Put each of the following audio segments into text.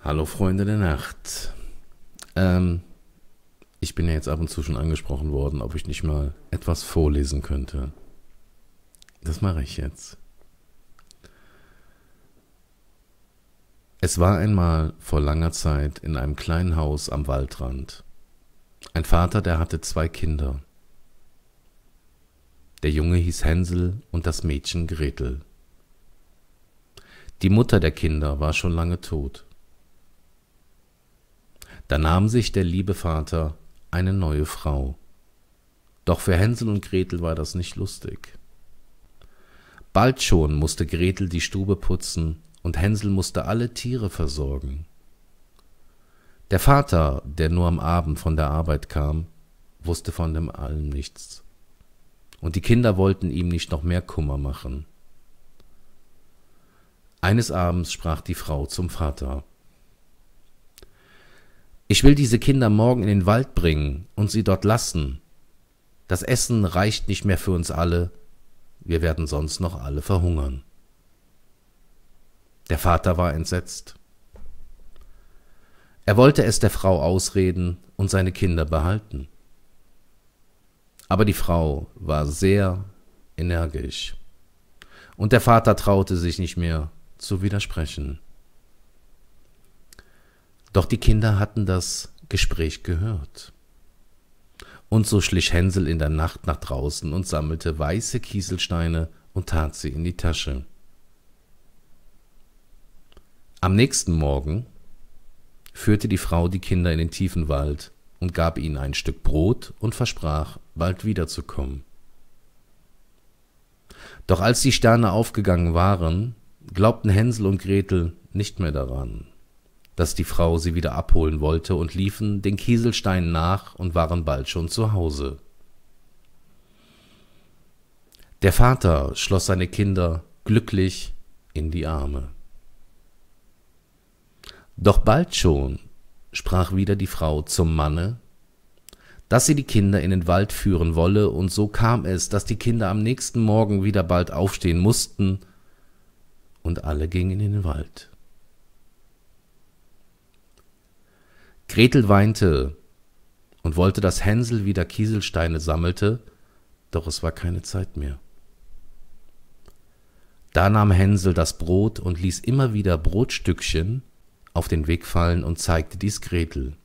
Hallo Freunde der Nacht. Ich bin ja jetzt ab und zu schon angesprochen worden, ob ich nicht mal etwas vorlesen könnte. Das mache ich jetzt. Es war einmal vor langer Zeit in einem kleinen Haus am Waldrand. Ein Vater, der hatte 2 Kinder. Der Junge hieß Hänsel und das Mädchen Gretel. Die Mutter der Kinder war schon lange tot. Da nahm sich der liebe Vater eine neue Frau. Doch für Hänsel und Gretel war das nicht lustig. Bald schon musste Gretel die Stube putzen und Hänsel musste alle Tiere versorgen. Der Vater, der nur am Abend von der Arbeit kam, wusste von dem allem nichts. Und die Kinder wollten ihm nicht noch mehr Kummer machen. Eines Abends sprach die Frau zum Vater: Ich will diese Kinder morgen in den Wald bringen und sie dort lassen. Das Essen reicht nicht mehr für uns alle, wir werden sonst noch alle verhungern. Der Vater war entsetzt. Er wollte es der Frau ausreden und seine Kinder behalten. Aber die Frau war sehr energisch, und der Vater traute sich nicht mehr zu widersprechen. Doch die Kinder hatten das Gespräch gehört. Und so schlich Hänsel in der Nacht nach draußen und sammelte weiße Kieselsteine und tat sie in die Tasche. Am nächsten Morgen führte die Frau die Kinder in den tiefen Wald und gab ihnen ein Stück Brot und versprach, bald wiederzukommen. Doch als die Sterne aufgegangen waren, glaubten Hänsel und Gretel nicht mehr daran, dass die Frau sie wieder abholen wollte, und liefen den Kieselsteinen nach und waren bald schon zu Hause. Der Vater schloss seine Kinder glücklich in die Arme. Doch bald schon sprach wieder die Frau zum Manne, dass sie die Kinder in den Wald führen wolle, und so kam es, dass die Kinder am nächsten Morgen wieder bald aufstehen mussten, und alle gingen in den Wald. Gretel weinte und wollte, dass Hänsel wieder Kieselsteine sammelte, doch es war keine Zeit mehr. Da nahm Hänsel das Brot und ließ immer wieder Brotstückchen auf den Weg fallen und zeigte dies Gretel.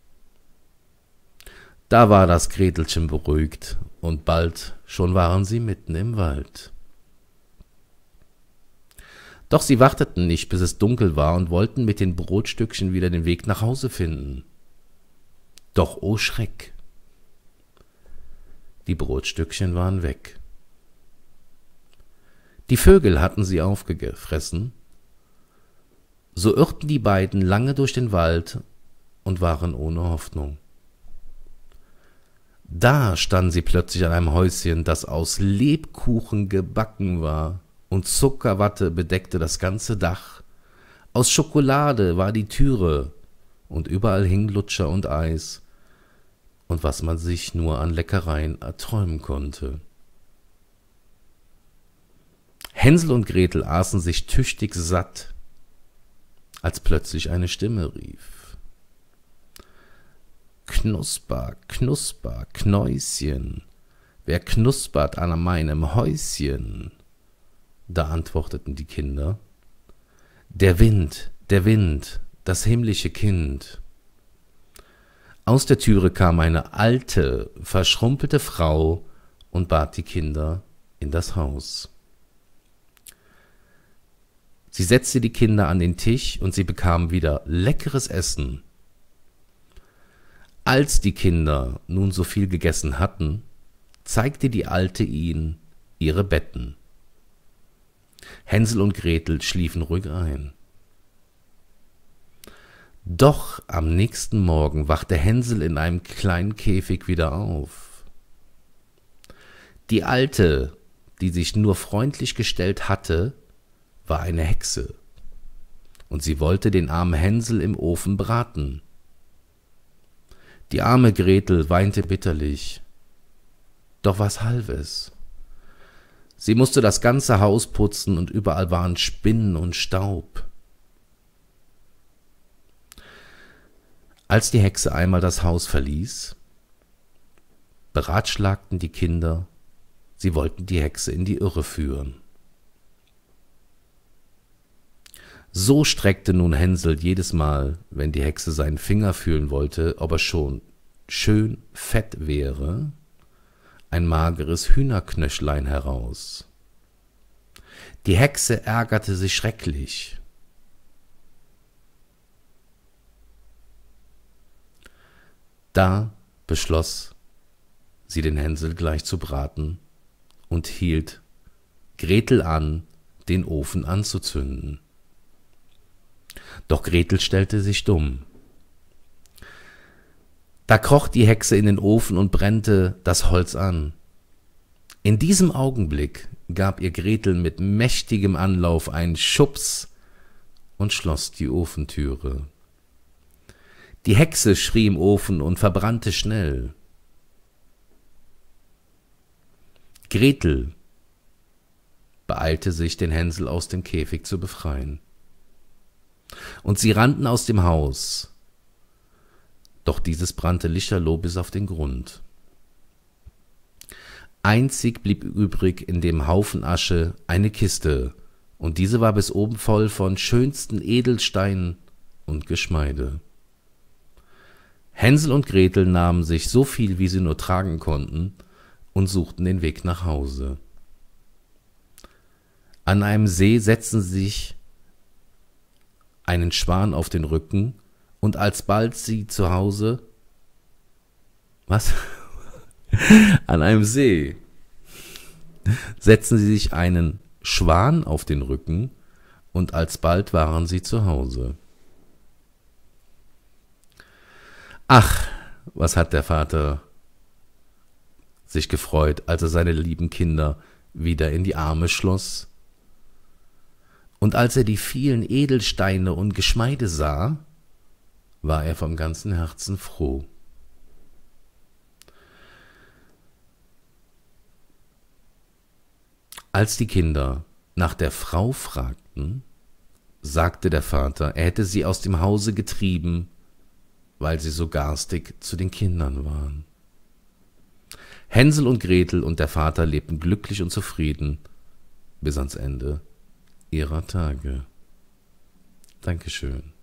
Da war das Gretelchen beruhigt, und bald schon waren sie mitten im Wald. Doch sie warteten nicht, bis es dunkel war, und wollten mit den Brotstückchen wieder den Weg nach Hause finden. Doch oh Schreck! Die Brotstückchen waren weg. Die Vögel hatten sie aufgefressen. So irrten die beiden lange durch den Wald und waren ohne Hoffnung. Da standen sie plötzlich an einem Häuschen, das aus Lebkuchen gebacken war, und Zuckerwatte bedeckte das ganze Dach. Aus Schokolade war die Türe, und überall hing Lutscher und Eis, und was man sich nur an Leckereien erträumen konnte. Hänsel und Gretel aßen sich tüchtig satt, als plötzlich eine Stimme rief: Knusper, Knusper, Knäuschen, wer knuspert an meinem Häuschen? Da antworteten die Kinder: Der Wind, das himmlische Kind. Aus der Türe kam eine alte, verschrumpelte Frau und bat die Kinder in das Haus. Sie setzte die Kinder an den Tisch, und sie bekamen wieder leckeres Essen. Als die Kinder nun so viel gegessen hatten, zeigte die Alte ihnen ihre Betten. Hänsel und Gretel schliefen ruhig ein. Doch am nächsten Morgen wachte Hänsel in einem kleinen Käfig wieder auf. Die Alte, die sich nur freundlich gestellt hatte, war eine Hexe, und sie wollte den armen Hänsel im Ofen braten. Die arme Gretel weinte bitterlich, doch was half es? Sie musste das ganze Haus putzen, und überall waren Spinnen und Staub. Als die Hexe einmal das Haus verließ, beratschlagten die Kinder, sie wollten die Hexe in die Irre führen. So streckte nun Hänsel jedes Mal, wenn die Hexe seinen Finger fühlen wollte, ob er schon schön fett wäre, ein mageres Hühnerknöchlein heraus. Die Hexe ärgerte sich schrecklich. Da beschloss sie, den Hänsel gleich zu braten und hielt Gretel an, den Ofen anzuzünden. Doch Gretel stellte sich dumm. Da kroch die Hexe in den Ofen und brennte das Holz an. In diesem Augenblick gab ihr Gretel mit mächtigem Anlauf einen Schubs und schloss die Ofentüre. Die Hexe schrie im Ofen und verbrannte schnell. Gretel beeilte sich, den Hänsel aus dem Käfig zu befreien. Und sie rannten aus dem Haus, doch dieses brannte lichterloh bis auf den Grund. Einzig blieb übrig in dem Haufen Asche eine Kiste, und diese war bis oben voll von schönsten Edelsteinen und Geschmeide. Hänsel und Gretel nahmen sich so viel, wie sie nur tragen konnten, und suchten den Weg nach Hause. An einem See setzten sie sich einen Schwan auf den Rücken, und alsbald sie zu Hause... Was? An einem See setzten sie sich einen Schwan auf den Rücken, und alsbald waren sie zu Hause. Ach, was hat der Vater sich gefreut, als er seine lieben Kinder wieder in die Arme schloss. Und als er die vielen Edelsteine und Geschmeide sah, war er vom ganzen Herzen froh. Als die Kinder nach der Frau fragten, sagte der Vater, er hätte sie aus dem Hause getrieben, weil sie so garstig zu den Kindern waren. Hänsel und Gretel und der Vater lebten glücklich und zufrieden bis ans Ende ihrer Tage. Dankeschön.